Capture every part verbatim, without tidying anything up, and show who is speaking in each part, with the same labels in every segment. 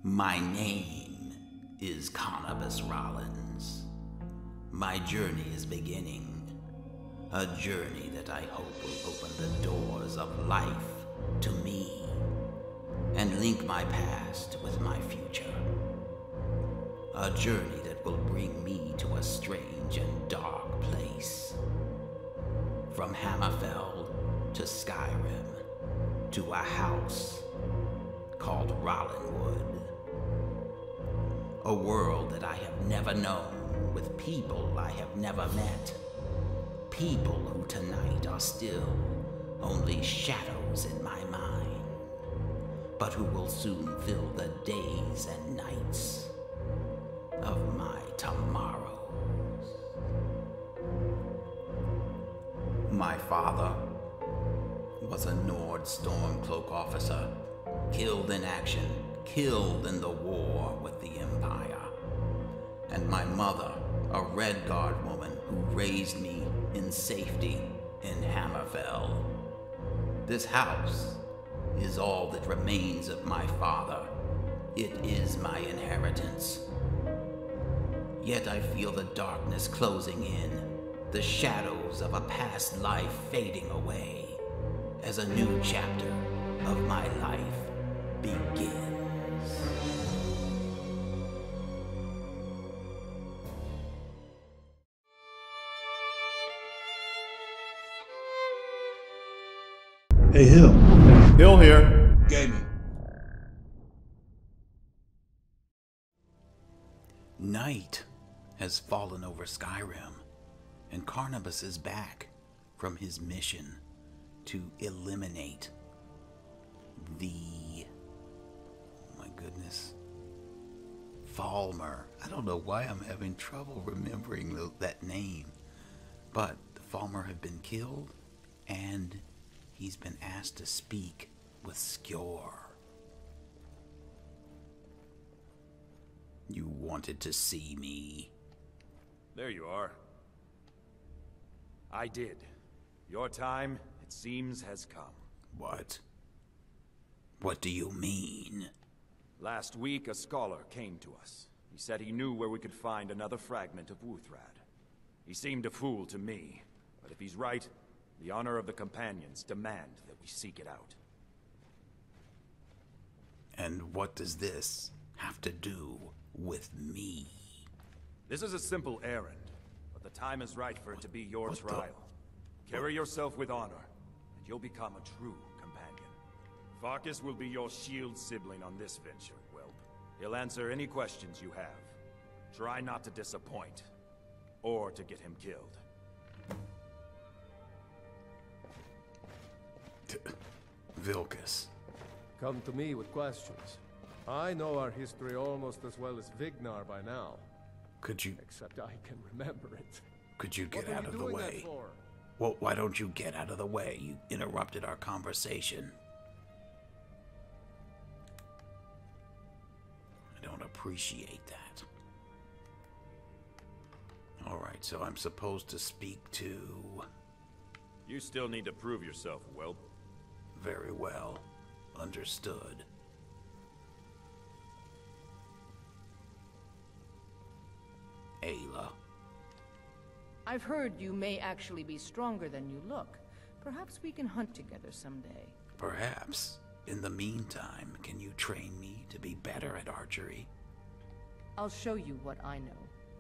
Speaker 1: My name is Cannabis Rollins. My journey is beginning. A journey that I hope will open the doors of life to me and link my past with my future. A journey that will bring me to a strange and dark place. From Hammerfell to Skyrim to a house called Rollinwood. A world that I have never known, with people I have never met. People who tonight are still only shadows in my mind, but who will soon fill the days and nights of my tomorrows. My father was a Nord Stormcloak officer, killed in action, killed in the war with the Empire. And my mother, a Red Guard woman who raised me in safety in Hammerfell. This house is all that remains of my father. It is my inheritance. Yet I feel the darkness closing in, the shadows of a past life fading away, as a new chapter of my life begins.
Speaker 2: Hey, Hill.
Speaker 3: Hill here.
Speaker 2: Gaming.
Speaker 1: Night has fallen over Skyrim, and Carnabas is back from his mission to eliminate the... oh my goodness. Falmer. I don't know why I'm having trouble remembering the, that name. But the Falmer have been killed, and he's been asked to speak with Skjor. You wanted to see me.
Speaker 3: There you are. I did. Your time, it seems, has come.
Speaker 1: What? What do you mean?
Speaker 3: Last week, a scholar came to us. He said he knew where we could find another fragment of Wuthrad. He seemed a fool to me, but if he's right, the honor of the Companions demand that we seek it out.
Speaker 1: And what does this have to do with me?
Speaker 3: This is a simple errand, but the time is right for it to be your
Speaker 1: What the-
Speaker 3: trial. Carry yourself with honor, and you'll become a true companion. Farkas will be your shield sibling on this venture, Whelp. He'll answer any questions you have. Try not to disappoint, or to get him killed.
Speaker 1: Vilkas.
Speaker 4: Come to me with questions. I know our history almost as well as Vignar by now.
Speaker 1: Could you
Speaker 4: Except I can remember it.
Speaker 1: could you get
Speaker 4: What were
Speaker 1: out
Speaker 4: you
Speaker 1: of the
Speaker 4: doing that
Speaker 1: way?
Speaker 4: for?
Speaker 1: Well, why don't you get out of the way? You interrupted our conversation. I don't appreciate that. All right, so I'm supposed to speak to...
Speaker 3: You still need to prove yourself, Whelp.
Speaker 1: Very well. Understood. Ayla.
Speaker 5: I've heard you may actually be stronger than you look. Perhaps we can hunt together someday.
Speaker 1: Perhaps. In the meantime, can you train me to be better at archery?
Speaker 5: I'll show you what I know.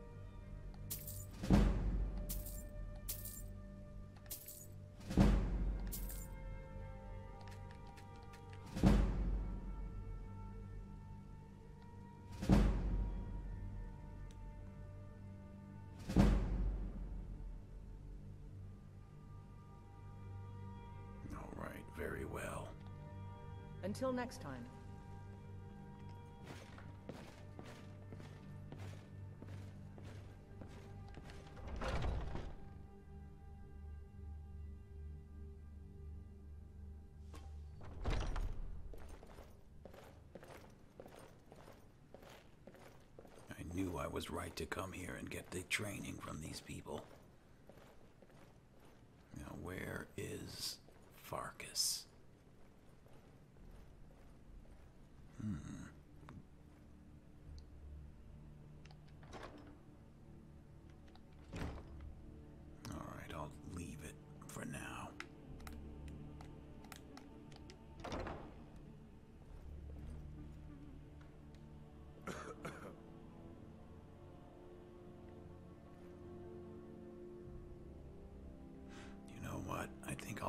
Speaker 1: All right, very well.
Speaker 5: Until next time.
Speaker 1: I knew I was right to come here and get the training from these people. Now, where is Farkas? Hmm.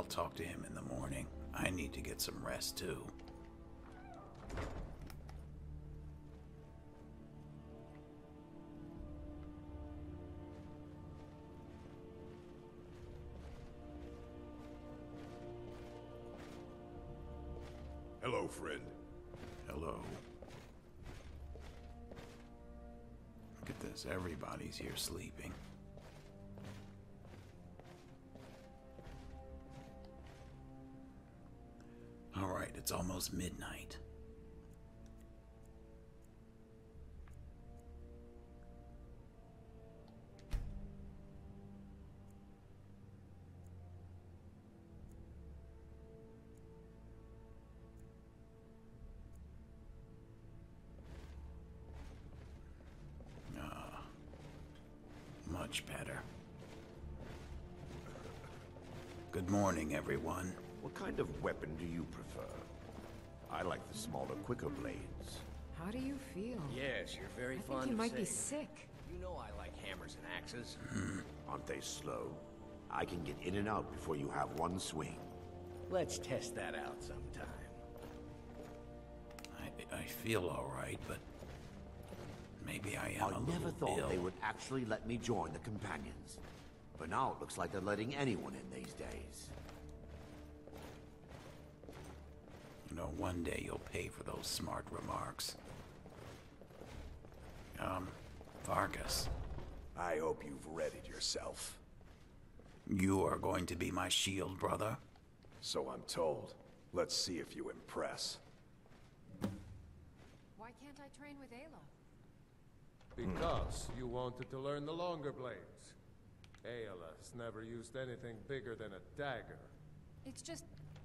Speaker 1: talk to him in the morning. I need to get some rest, too.
Speaker 3: Hello, friend.
Speaker 1: Hello. Look at this. Everybody's here sleeping. All right, it's almost midnight. Much better. Good morning, everyone.
Speaker 6: What kind of weapon do you prefer? I like the smaller, quicker blades.
Speaker 7: How do you feel?
Speaker 8: Yes, you're very
Speaker 7: I
Speaker 8: fond
Speaker 7: think you
Speaker 8: of
Speaker 7: might be
Speaker 8: saying.
Speaker 7: sick.
Speaker 8: You know I like hammers and axes.
Speaker 6: Aren't they slow? I can get in and out before you have one swing.
Speaker 8: Let's test that out sometime.
Speaker 1: I, I feel all right, but maybe I am
Speaker 6: I
Speaker 1: a
Speaker 6: never
Speaker 1: little
Speaker 6: thought
Speaker 1: ill.
Speaker 6: they would actually let me join the companions. But now it looks like they're letting anyone in these days.
Speaker 1: You know, one day you'll pay for those smart remarks. Um, Vargas,
Speaker 3: I hope you've readied yourself.
Speaker 1: you are going to be my shield, brother.
Speaker 3: So I'm told. Let's see if you impress.
Speaker 7: Why can't I train with Ayla?
Speaker 4: Because you wanted to learn the longer blades. Ayla's never used anything bigger than a dagger.
Speaker 7: It's just...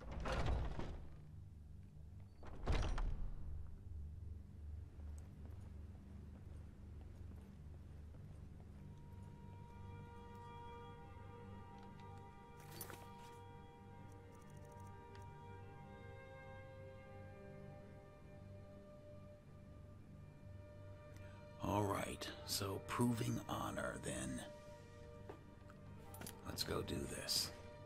Speaker 1: All right, so proving honor, then. Let's go do this.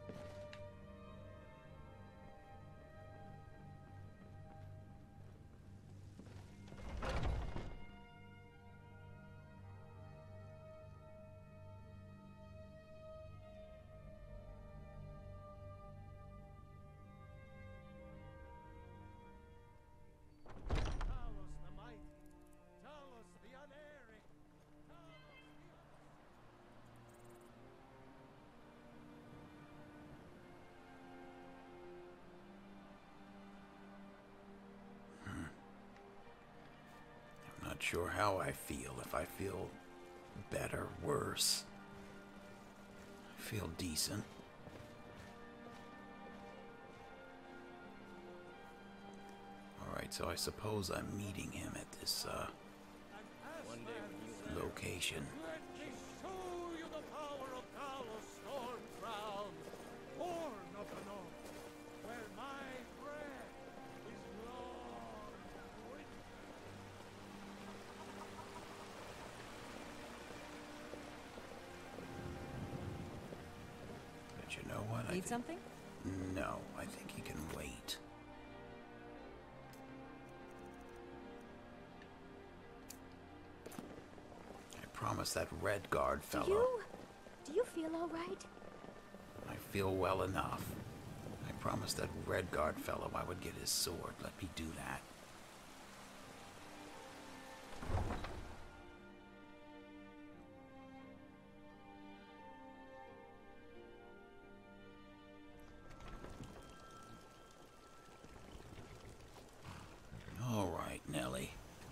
Speaker 1: Not sure how I feel. If I feel better, worse. I feel decent. Alright, so I suppose I'm meeting him at this, uh, location.
Speaker 4: Let me show you the power of Talos Stormcrown, born of the North, where my breath is Lord with
Speaker 1: But you know what? I
Speaker 7: Need
Speaker 1: think-
Speaker 7: something?
Speaker 1: No, I think he can wait. I promised that red guard fellow.
Speaker 9: Do you... do you feel all right?
Speaker 1: I feel well enough. I promised that red guard fellow I would get his sword. Let me do that. All right, Nelly.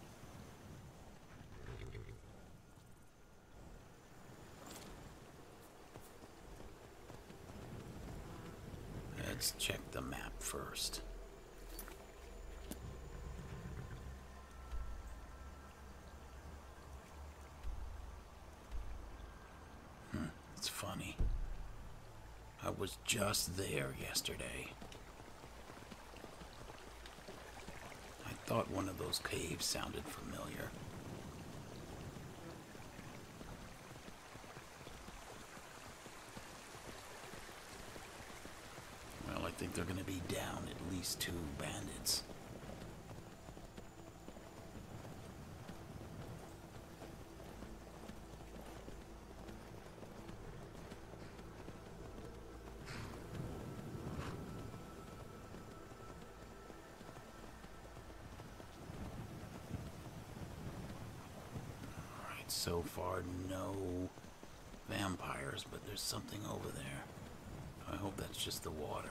Speaker 1: Let's check the map first. Hmm, it's funny. I was just there yesterday. I thought one of those caves sounded familiar. think they're gonna be down at least two bandits. Alright, so far no vampires, but there's something over there. I hope that's just the water.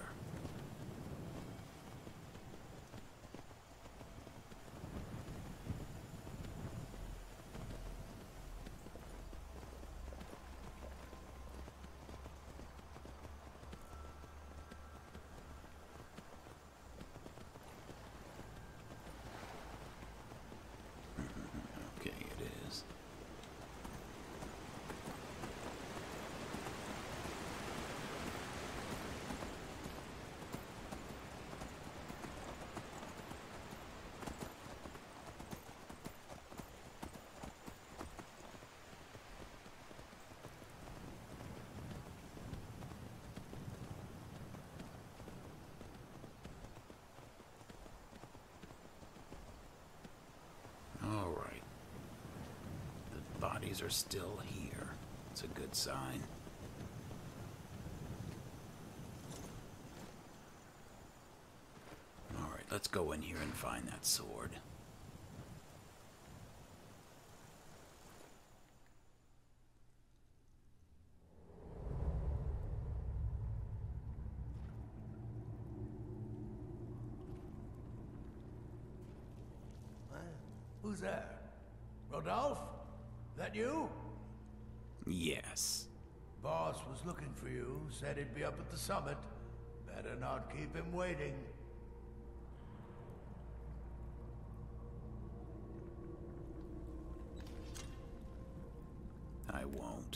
Speaker 1: Okay, it is. All right. The bodies are still here. It's a good sign. All right, let's go in here and find that sword.
Speaker 10: Who's there? Rodolphe? That you?
Speaker 1: Yes.
Speaker 10: Boss was looking for you, said he'd be up at the summit. Better not keep him waiting.
Speaker 1: I won't.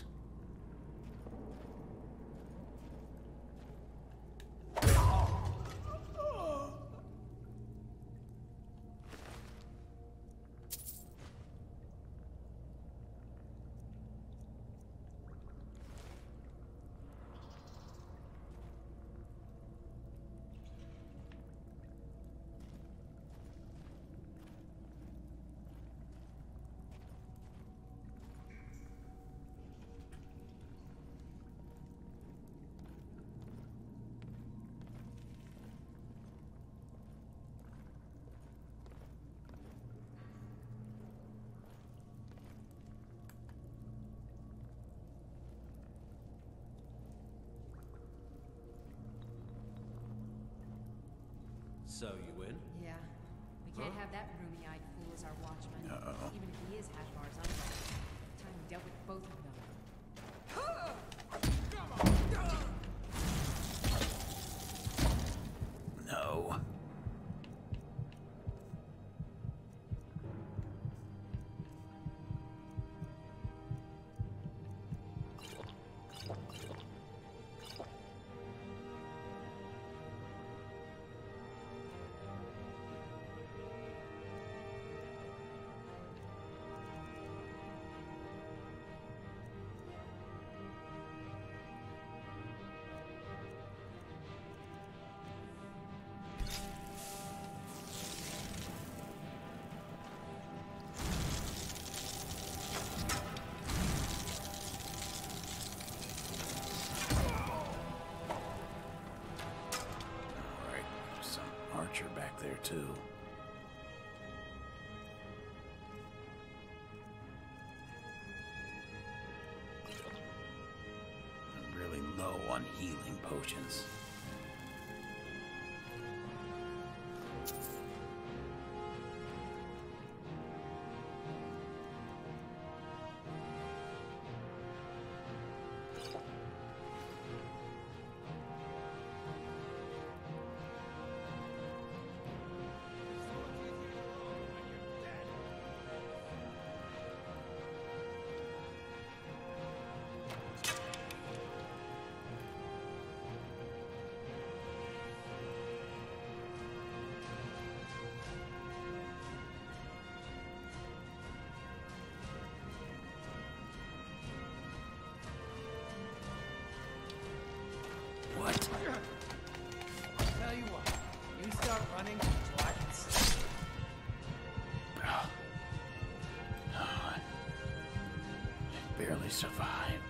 Speaker 8: So you win?
Speaker 7: Yeah. We can't have that roomy-eyed fool as our watchman.
Speaker 1: Uh-oh.
Speaker 7: Even if he is Hashmar's uncle. Time we dealt with both of them.
Speaker 1: No. Back there too. I'm really low on healing potions. survived.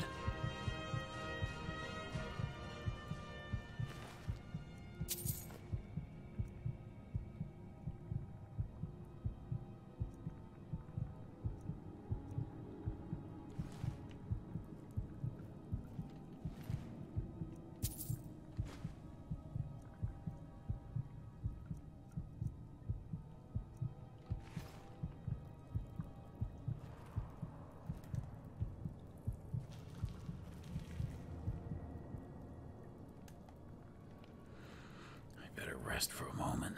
Speaker 1: Rest for a moment.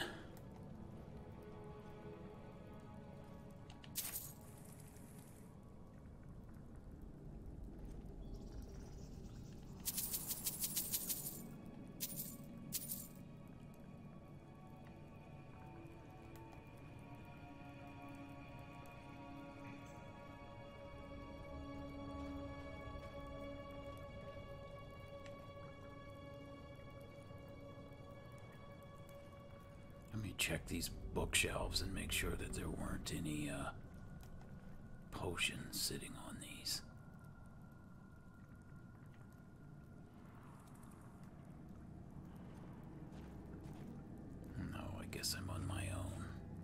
Speaker 1: Let me check these bookshelves and make sure that there weren't any, uh, potions sitting on these. No, I guess I'm on my own.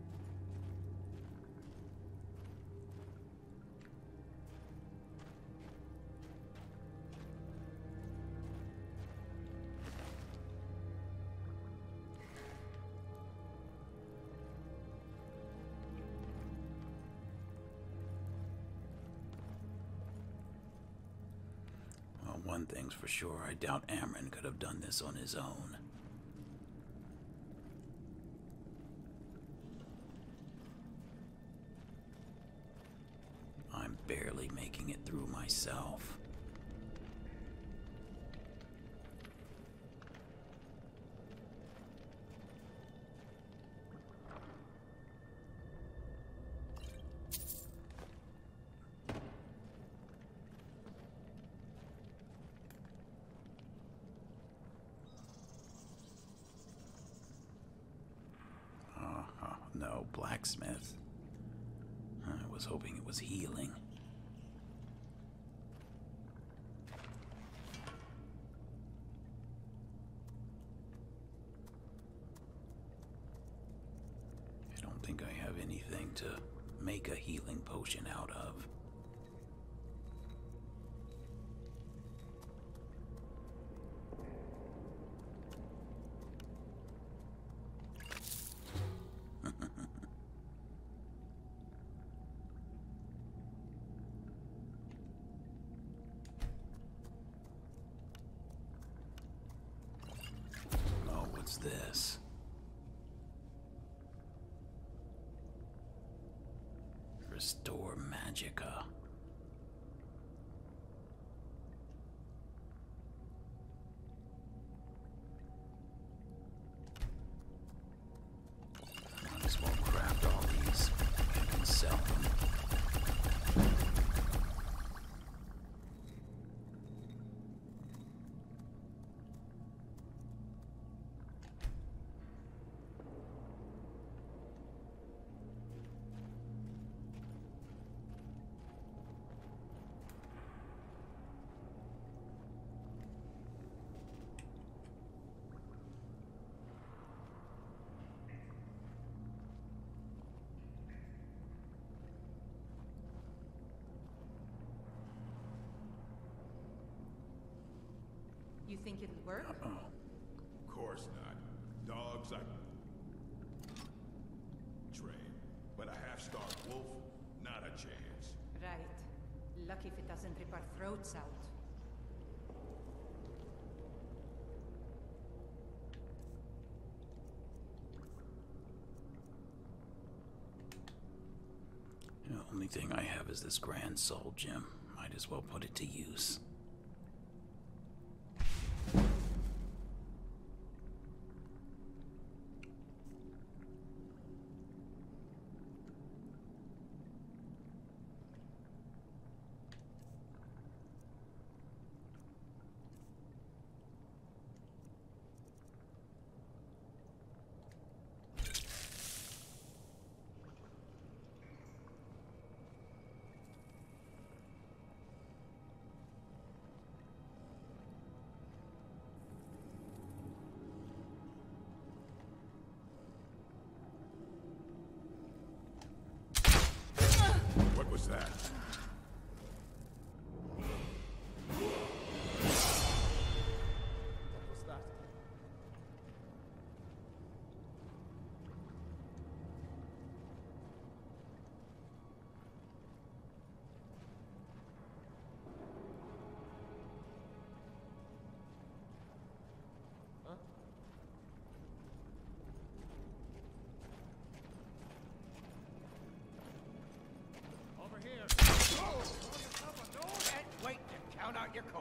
Speaker 1: One thing's for sure, I doubt Amren could have done this on his own. I'm barely making it through myself. No, blacksmith. I was hoping it was healing. I don't think I have anything to make a healing potion out of. What's this? Restore Magicka. Might as well craft all these. I can sell them.
Speaker 5: You think it'll work?
Speaker 1: Uh-oh.
Speaker 11: Of course not. Dogs I train, but a half-starved wolf, not a chance.
Speaker 7: Right. Lucky if it doesn't rip our throats out.
Speaker 1: The only thing I have is this Grand Soul Gem. Might as well put it to use.
Speaker 11: was that?
Speaker 8: Count out your coin.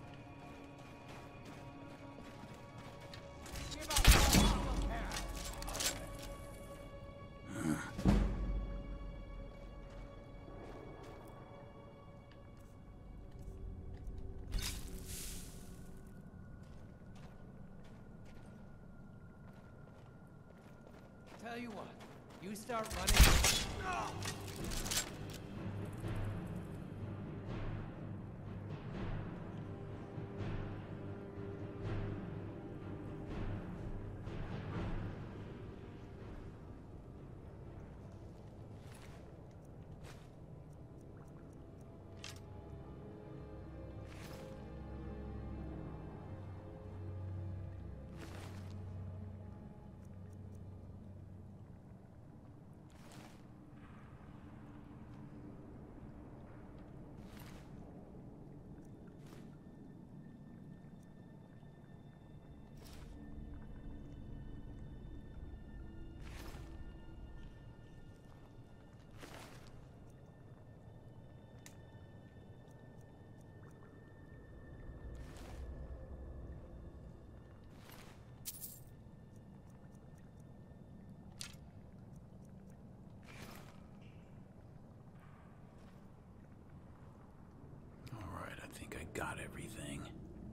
Speaker 8: Tell you what, you start running. No!
Speaker 1: Got everything.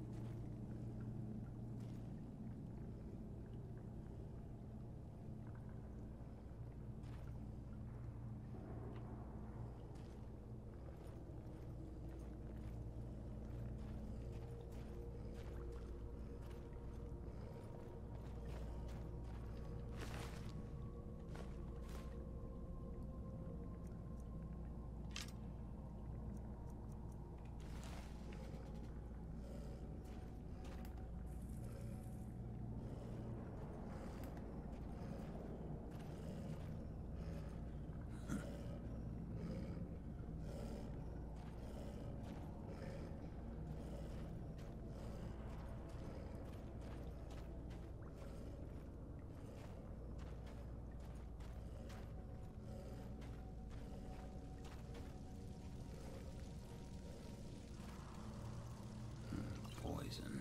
Speaker 1: Poison.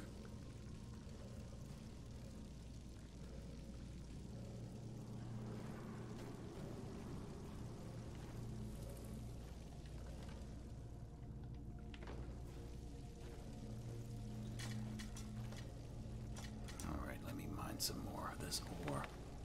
Speaker 1: All right, let me mine some more of this ore.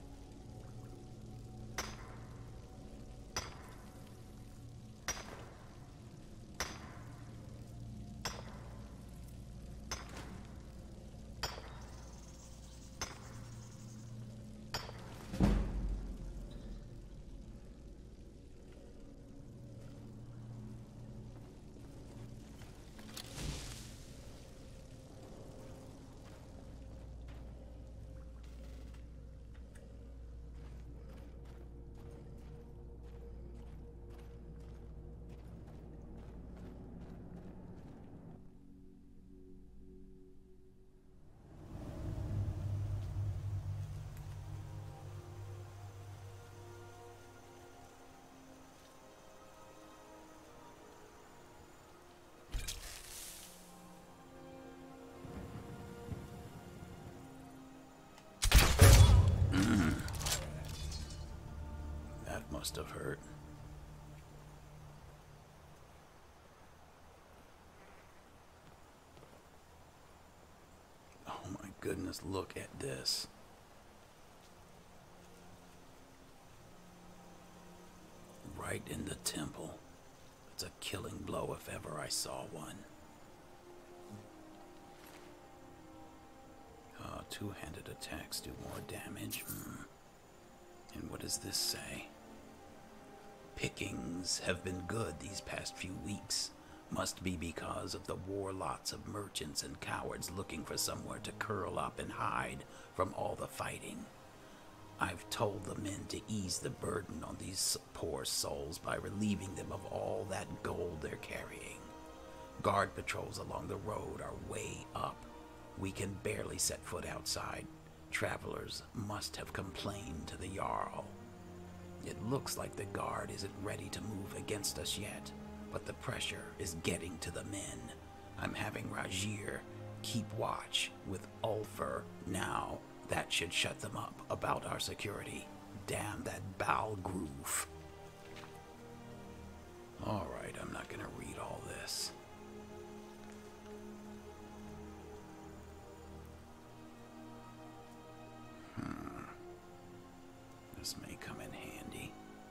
Speaker 1: Must have hurt. Oh my goodness, look at this. Right in the temple. It's a killing blow if ever I saw one. Oh, two-handed attacks do more damage. Hmm. And what does this say? pickings have been good these past few weeks. Must be because of the warlots of merchants and cowards looking for somewhere to curl up and hide from all the fighting. I've told the men to ease the burden on these poor souls by relieving them of all that gold they're carrying. Guard patrols along the road are way up. We can barely set foot outside. Travelers must have complained to the Jarl. It looks like the guard isn't ready to move against us yet, but the pressure is getting to the men. I'm having Rajir keep watch with Ulfur now. That should shut them up about our security. Damn that Balgroove. Alright, I'm not gonna read all this. Hmm. This may come in handy.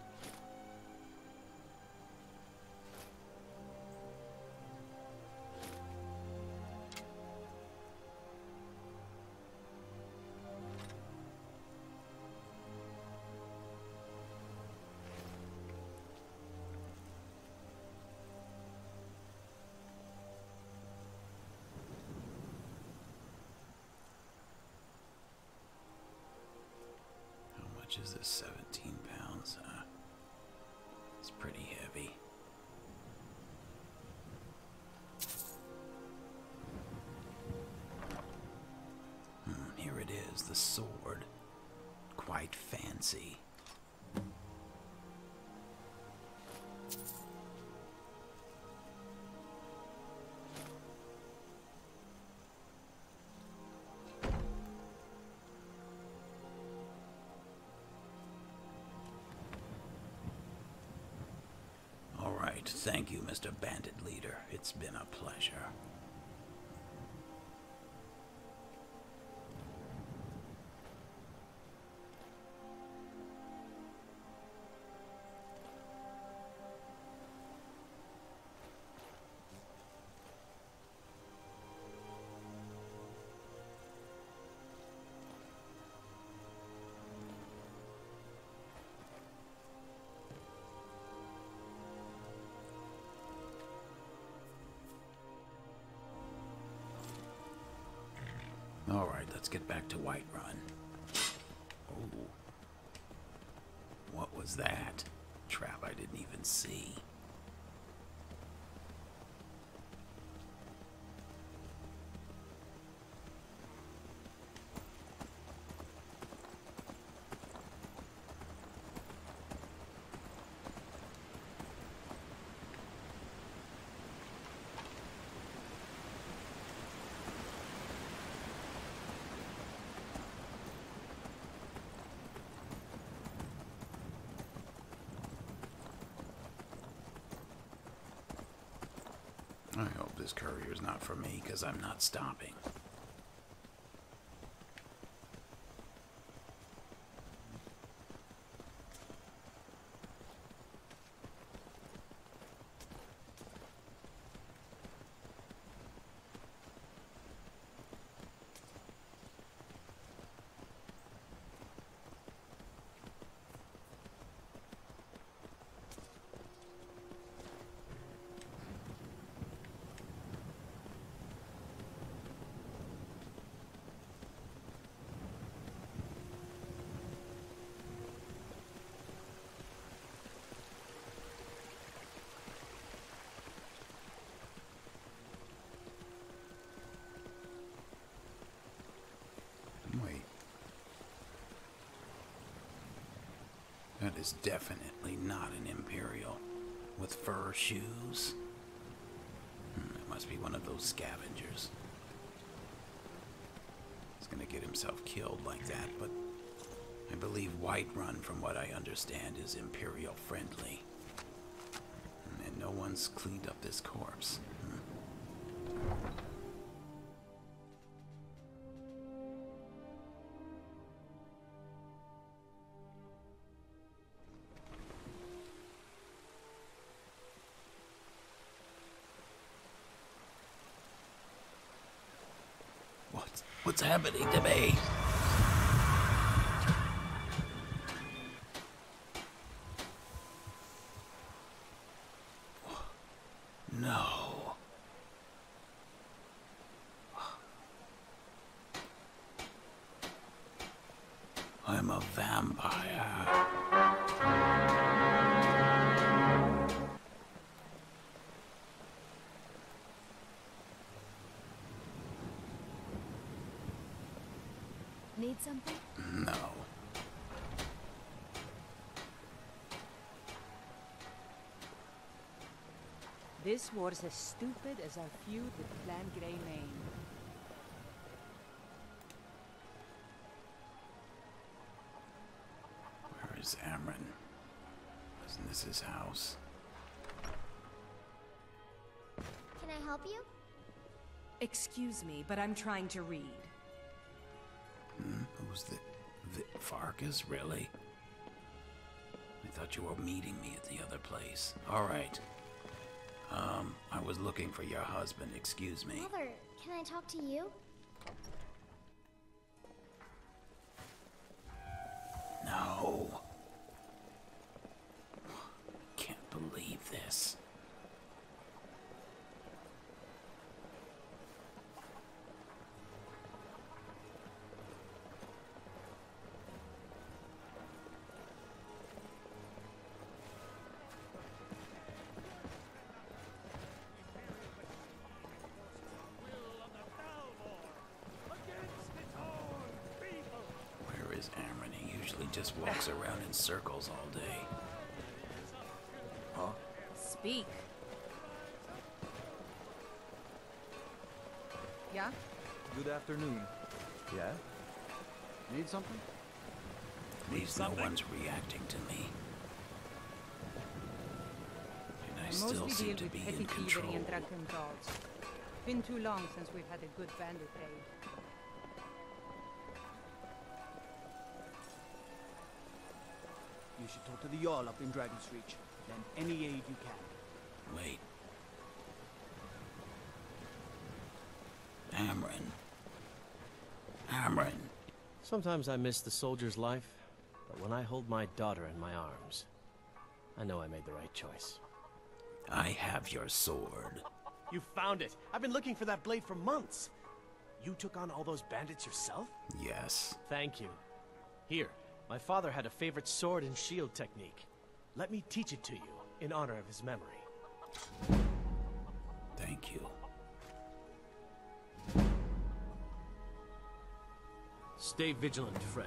Speaker 1: Is this seventeen pounds? Huh? It's pretty heavy. Hmm, here it is, the sword. Quite fancy. Thank you, Mister Bandit Leader. It's been a pleasure. Alright, let's get back to Whiterun. Oh. What was that? Trap I didn't even see. I hope this courier's not for me, because I'm not stopping. That is definitely not an Imperial. With fur shoes? Hmm, it must be one of those scavengers. He's gonna get himself killed like that, but I believe Whiterun, from what I understand, is Imperial friendly. And no one's cleaned up this corpse. Hmm. What's happening to me?
Speaker 9: need something?
Speaker 1: No.
Speaker 12: This war's as stupid as our feud with Clan Grey Mane.
Speaker 1: Where is Amren? Isn't this his house?
Speaker 9: Can I help you?
Speaker 7: Excuse me, but I'm trying to read.
Speaker 1: Hmm? Who's the... the Farkas, really? I thought you were meeting me at the other place. All right. Um, I was looking for your husband, excuse me.
Speaker 9: Mother, can I talk to you?
Speaker 1: No. Can't believe this. Amren, he usually just walks around in circles all day.
Speaker 6: Huh?
Speaker 5: Speak. Yeah?
Speaker 13: Good afternoon.
Speaker 6: Yeah?
Speaker 13: Need something?
Speaker 1: At least no one's reacting to me. And I,
Speaker 12: I
Speaker 1: still
Speaker 12: mostly
Speaker 1: seem
Speaker 12: deal
Speaker 1: to
Speaker 12: with
Speaker 1: be
Speaker 12: petty
Speaker 1: in
Speaker 12: thievery
Speaker 1: control.
Speaker 12: and drunken brawls. Been too long since we've had a good bandit raid.
Speaker 13: You should talk to the Jarl up in Dragon's Reach. Lend any aid you can.
Speaker 1: Wait. Amren. Amren.
Speaker 14: Sometimes I miss the soldier's life, but when I hold my daughter in my arms, I know I made the right choice.
Speaker 1: I have your sword.
Speaker 14: You found it! I've been looking for that blade for months! You took on all those bandits yourself?
Speaker 1: Yes.
Speaker 14: Thank you. Here, my father had a favorite sword and shield technique. Let me teach it to you, in honor of his memory.
Speaker 1: Thank you.
Speaker 14: Stay vigilant, friend.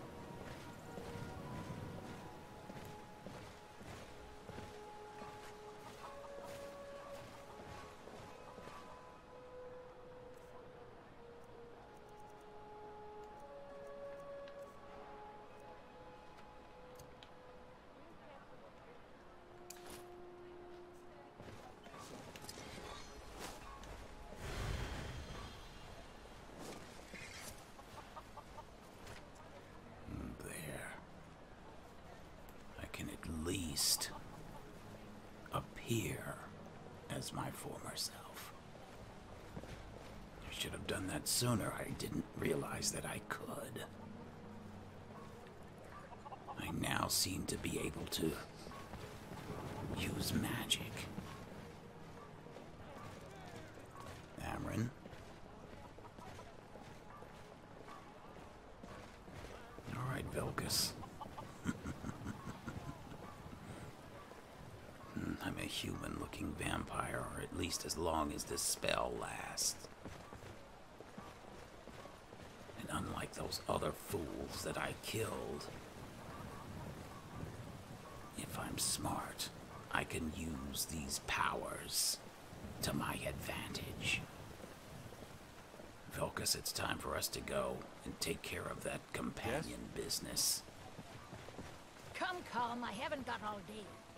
Speaker 14: Appear as my former self. I should have done that sooner. I didn't realize that I could. I now seem to be able to use magic. Amren? All right, Vilcus. I'm a human-looking vampire, or at least as long as this spell lasts. And unlike those other fools that I killed, if I'm smart, I can use these powers to my advantage. Vilcus, it's time for us to go and take care of that companion yes? business.
Speaker 15: Come, come, I haven't got all day.